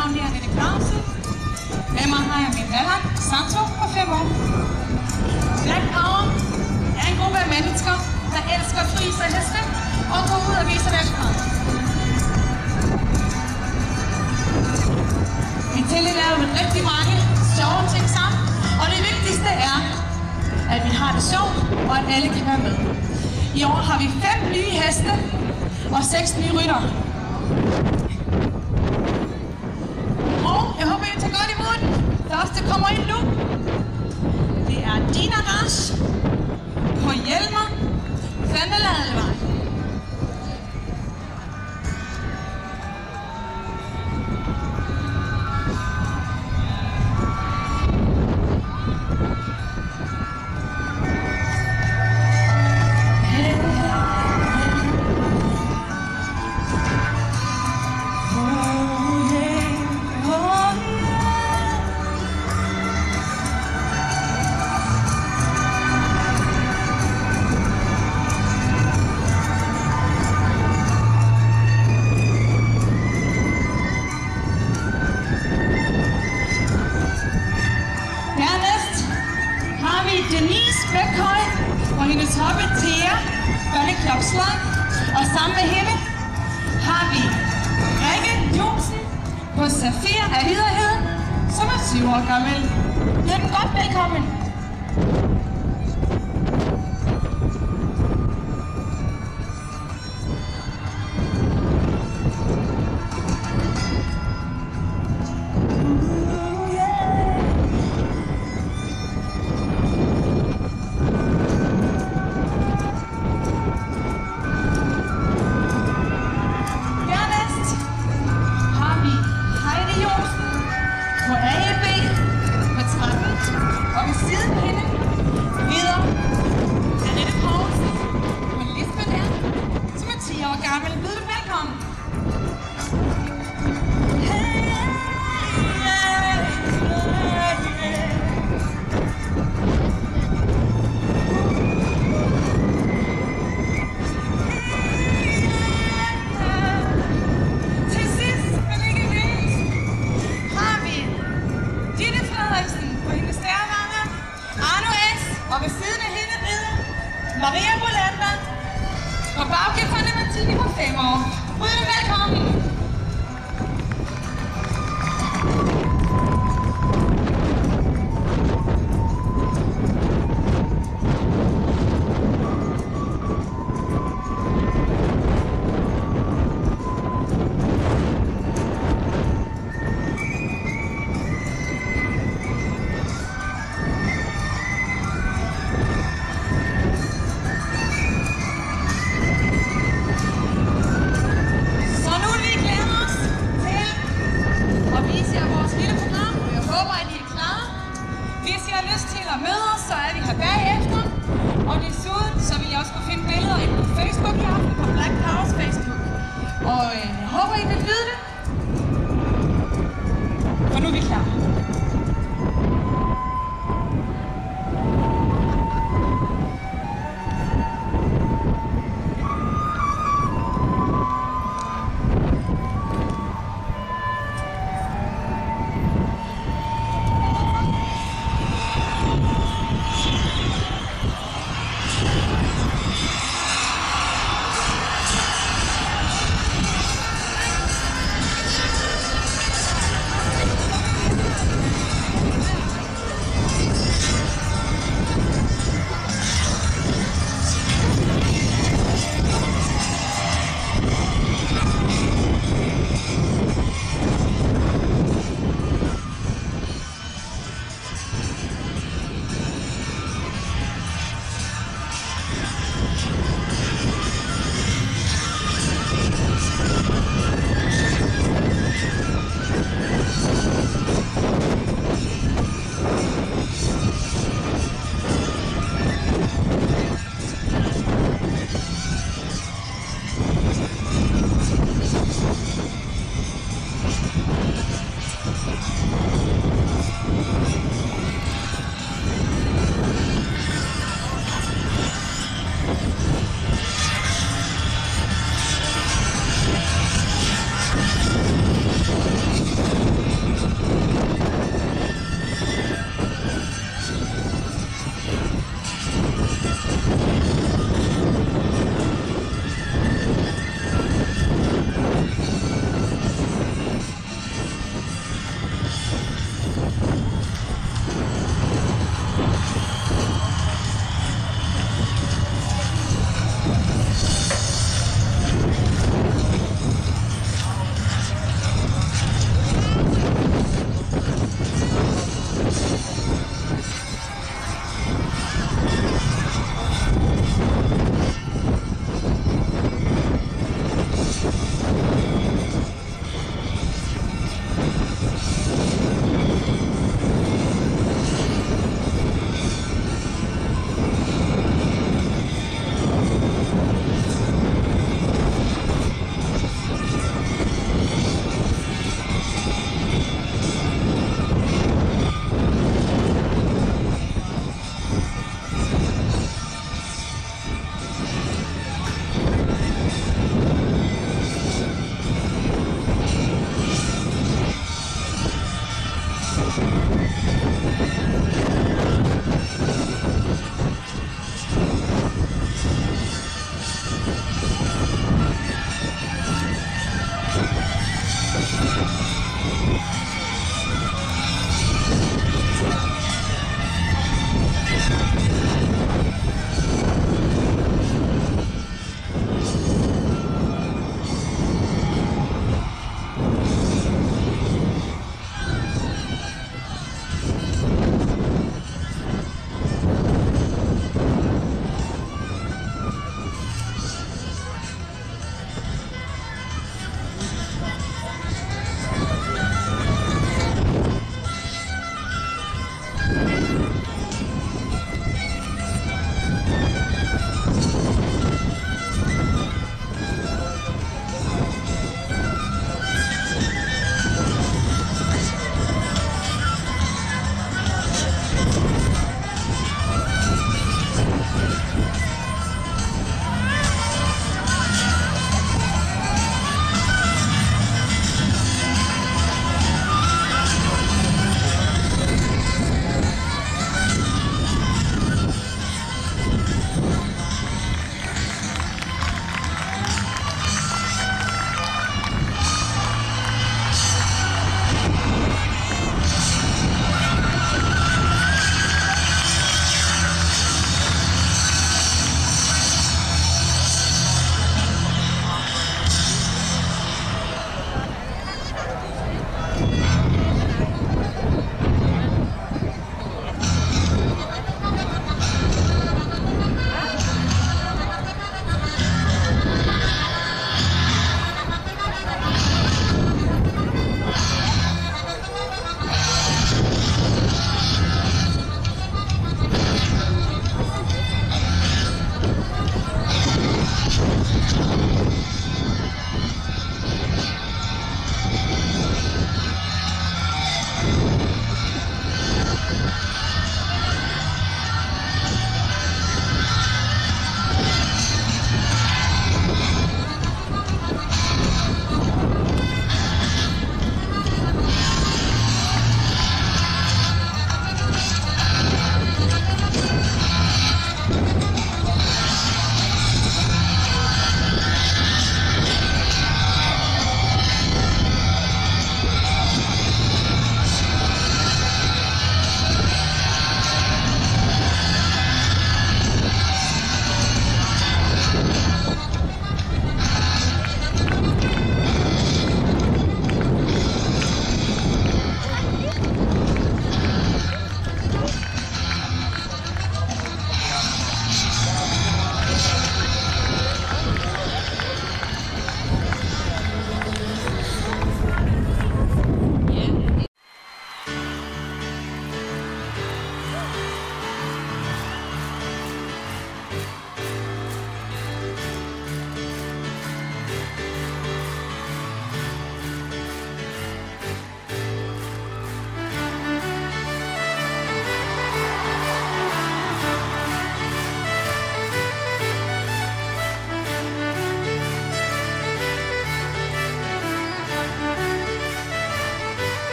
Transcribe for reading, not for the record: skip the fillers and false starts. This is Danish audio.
navn er Annette Clausen. Med mig har jeg min datter, Santo, på 5 år. Black Power er en gruppe af mennesker, der elsker at fri sig heste og gå ud og vise deres frem. Vi tillægger jo rigtig mange sjove ting sammen, og det vigtigste er, at vi har det sjovt, og at alle kan være med. I år har vi 5 nye heste og 6 nye ryttere. Og jeg håber, I tager godt imod den. Første kommer ind nu. Det er Dina Rasch på Hjelmer Vandeladevej. Denise Bækhøj og hendes hobby Thea Børneklopslag. Og sammen med hende har vi Rikke Johnsen på Safir af Liderheden, som er 7 år gammel. Hør den godt velkommen. Og ved siden af hende rider Maria Bolander og baggæfterne Martine på 5 år. Rydde velkommen! Så er vi her bagefter, og desuden så vil jeg også kunne finde billeder inde på Facebook i aften på Black Powers Facebook. Og jeg håber, I vil vide det, for nu er vi klar.